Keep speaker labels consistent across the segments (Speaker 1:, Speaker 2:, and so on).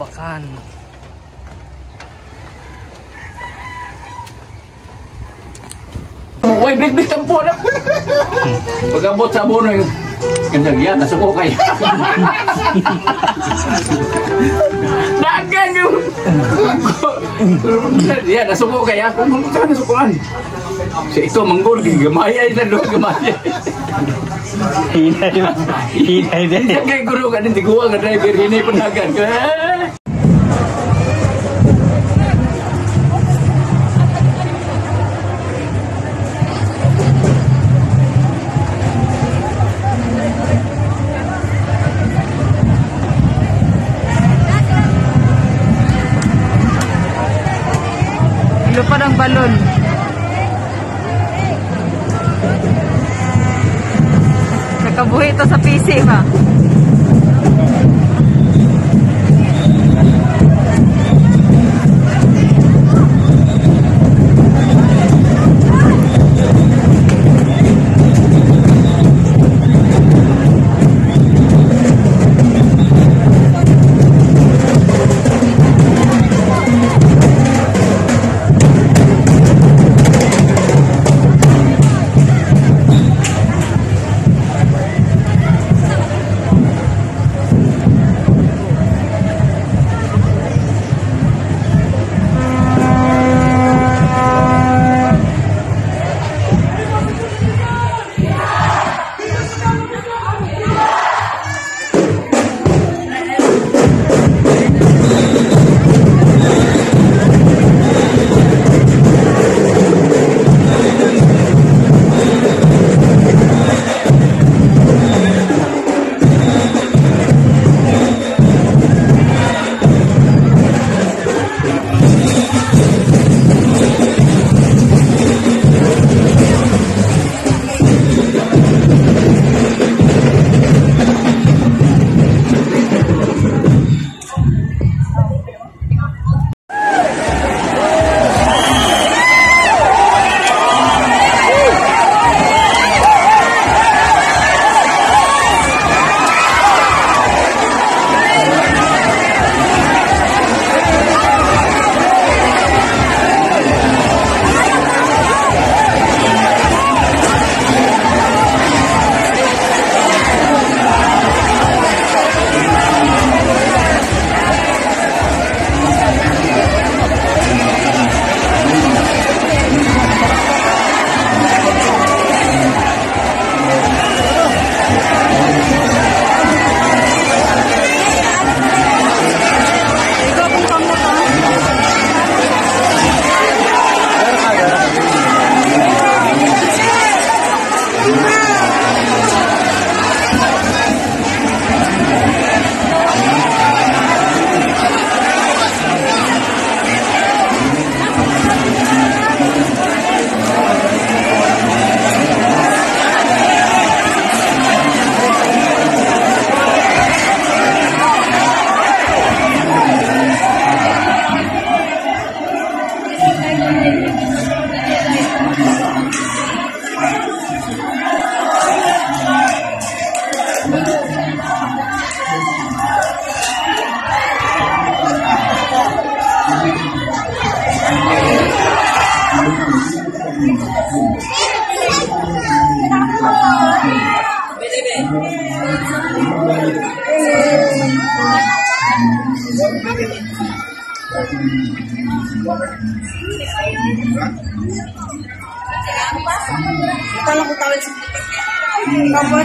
Speaker 1: Bakan.
Speaker 2: Woi, break tempur. Pagabot sa abono yung kanyang nasuko kayo. Dagan yung. Iya, nasuko kaya. Kung saan nasukuan? Ito, manggol. Gamaya na doon, gamaya.
Speaker 1: Hinay din.
Speaker 2: Kaya guru ka din, tiguwa ka driver. Hinay panagan.
Speaker 3: Lupa ng balon. Nakabuhi ito sa PC ba?
Speaker 4: Kalau aku tahu sih, kapan?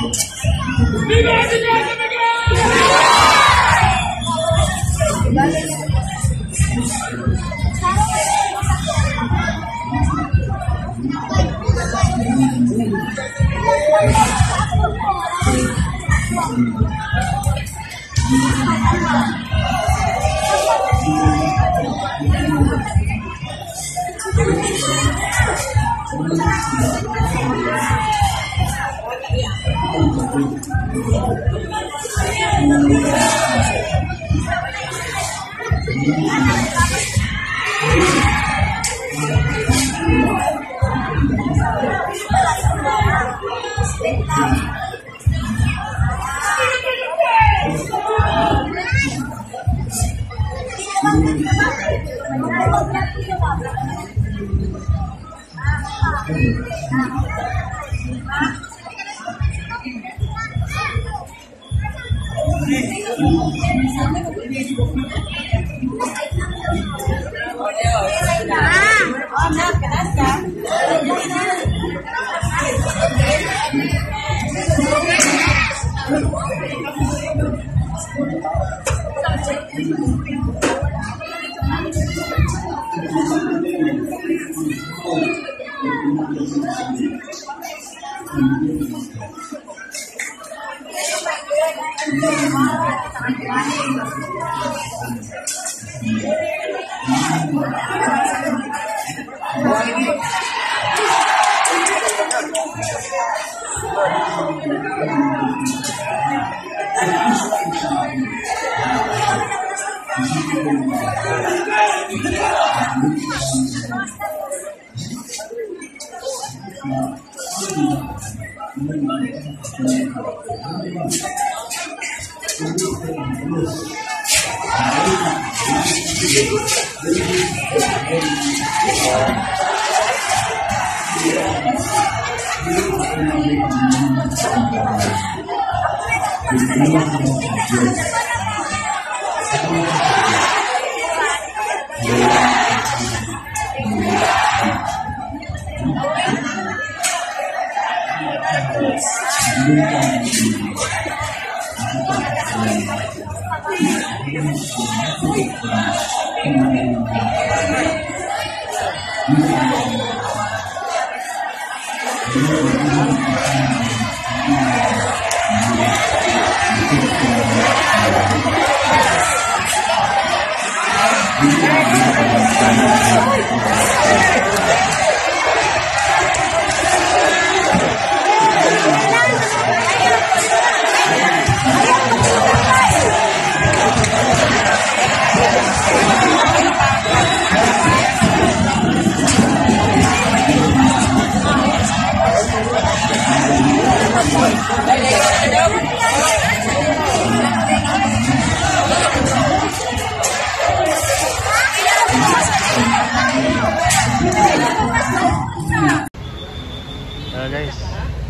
Speaker 1: Guys,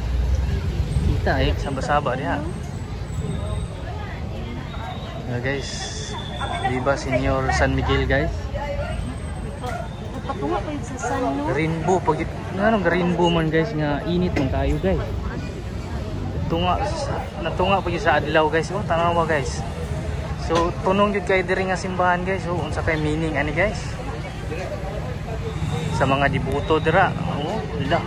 Speaker 1: kita sabar-sabar ya. Guys, Viva Senior San Miguel guys.
Speaker 3: Patunga pa yung sa San, no?
Speaker 1: Rainbow pag rainbow man guys nga init man kayo guys. Natunga pa sa adlaw guys. Oh, tanawa guys. So tunong jud kay diri nga simbahan guys. So unsa kay meaning ani guys? Sa mga dibuto dira. Oh, la.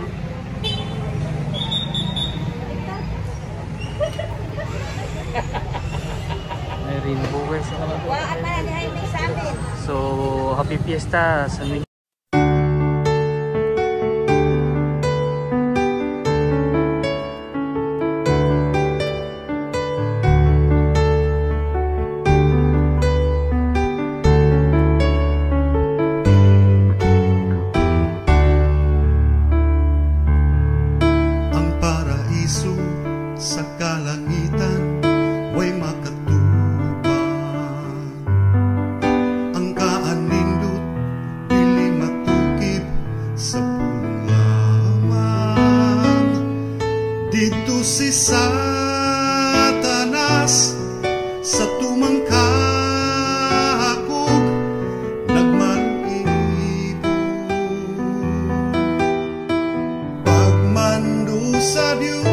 Speaker 1: Rainbow guys. So happy fiesta sa Miguel.
Speaker 5: Sa kalangitan way makatubang, ang kaanindot dili matukib sa punglaman. Dito si Satanas sa tumangkakog nagmanibog, pagmando sa Diyos